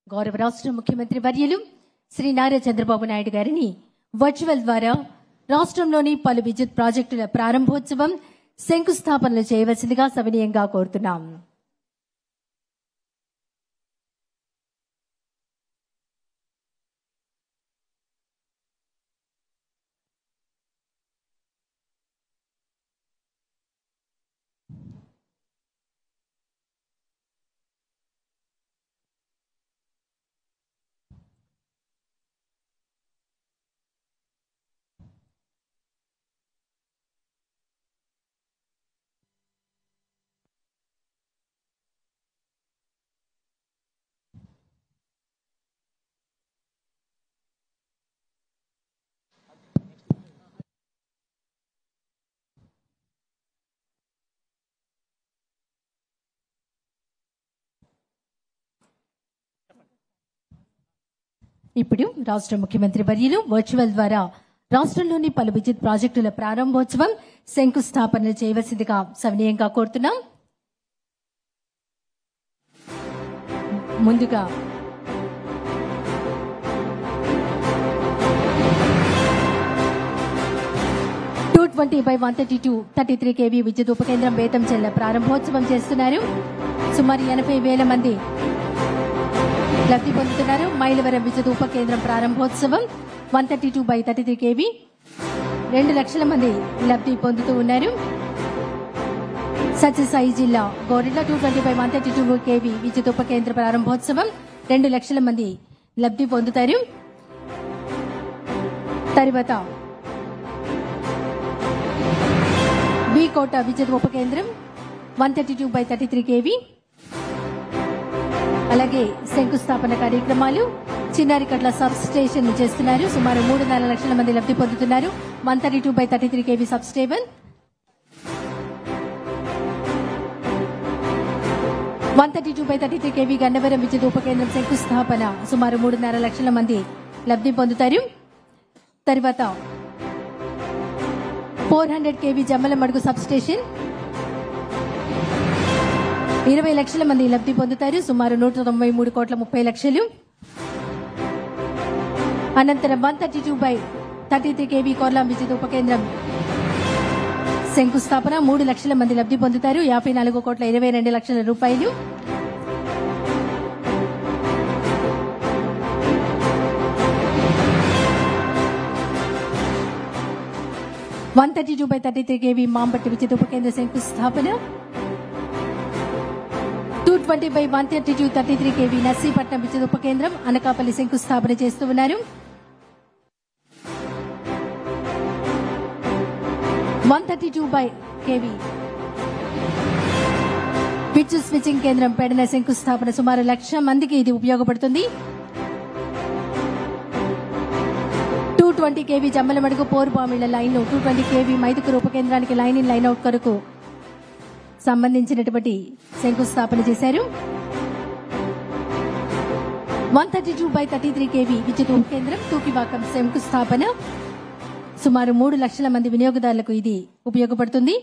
గౌరవ రాష్ట్ర ముఖ్యమంత్రి వర్యులు శ్రీ నారా చంద్రబాబు నాయుడు గారిని వర్చువల్ ద్వారా రాష్ట్రంలోని పలు విద్యుత్ ప్రాజెక్టుల ప్రారంభోత్సవం శంకుస్థాపనలు చేయవలసిందిగా సవినయంగా కోరుతున్నాం. ఇప్పుడు రాష్ట్ర ముఖ్యమంత్రి వర్యులు వర్చువల్ ద్వారా రాష్ట్రంలోని పలు విద్యుత్ ప్రాజెక్టుల ప్రారంభోత్సవం శంకుస్థాపనలు చేయవలసిందిగా సవినయంగా కోరుతున్నాం. ముందుగా (220/132 kV) విద్యుత్ ఉపకేంద్రం బేతంచెర్ల ప్రారంభోత్సవం చేస్తున్నారు. సుమారు 80,000 మంది లబ్ధి పొందుతున్నారు. మైలవరం విద్యుత్ ఉపకేంద్రం ప్రారంభోత్సవం 132/33 kV 2 లక్షల మంది లబ్ధి పొందుతూ ఉన్నారు. సత్యసాయి జిల్లా గోరెడ్ల 220/132 kV విద్యుత్ ఉపకేంద్ర ప్రారంభోత్సవం 2 లక్షల మంది లబ్ధి పొందుతారు. తర్వాత కోట విద్యుత్ ఉపకేంద్రం 132/33 kV అలాగే శంకుస్థాపన కార్యక్రమాలు చిన్నారికట్ల సబ్ స్టేషన్ చేస్తున్నారు. సుమారు 3.5 లక్షల మంది లబ్ధి పొందుతున్నారు. 132/33 kV sub station 132/33 kV Gannavaram విద్యుత్ ఉపకేంద్రం శంకుస్థాపన సుమారు 3.5 లక్షల మంది లబ్ధి పొందుతారు. తర్వాత 400 kV జమ్మలమడుగు సబ్ స్టేషన్ 20 లక్షల మంది లబ్ధి పొందుతారు. సుమారు 193,30,00,000. అనంతరం 132/33 kV కోర్లాం విద్యుత్ ఉపకేంద్రం శంకుస్థాపన 3 లక్షల మంది లబ్ధి పొందుతారు. 54,22,00,000 రూపాయలు. (132/33 kV మాంబట్టి విద్యుత్ ఉపకేంద్ర శంకుస్థాపన 220/132 kV నర్సీపట్నం విద్యుత్ ఉపకేంద్రం అనకాపల్లి శంకుస్థాపన చేస్తూ ఉన్నారు. 132 kV విద్యుత్ స్విచ్చింగ్ కేంద్రం పెడన శంకుస్థాపన సుమారు 1,00,000 మందికి ఇది ఉపయోగపడుతుంది. 220 kV Jammalamadugu Porumamilla line 220 kV Mydukur ఉపకేంద్రానికి లైన్ ఇన్ లైన్ అవుట్ కొరకు సంబంధించినటువంటి శంకుస్థాపన చేశారు. 132/33 kV విద్యుత్ ఉపకేంద్రం తూకివాకం శంకుస్థాపన సుమారు 3 లక్షల మంది వినియోగదారులకు ఇది ఉపయోగపడుతుంది.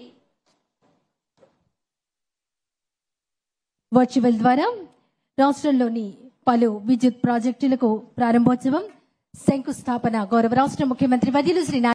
వర్చువల్ ద్వారా రాష్ట్రంలోని పలు విద్యుత్ ప్రాజెక్టులకు ప్రారంభోత్సవం శంకుస్థాపన గౌరవ రాష్ట్ర ముఖ్యమంత్రి వర్యులు శ్రీ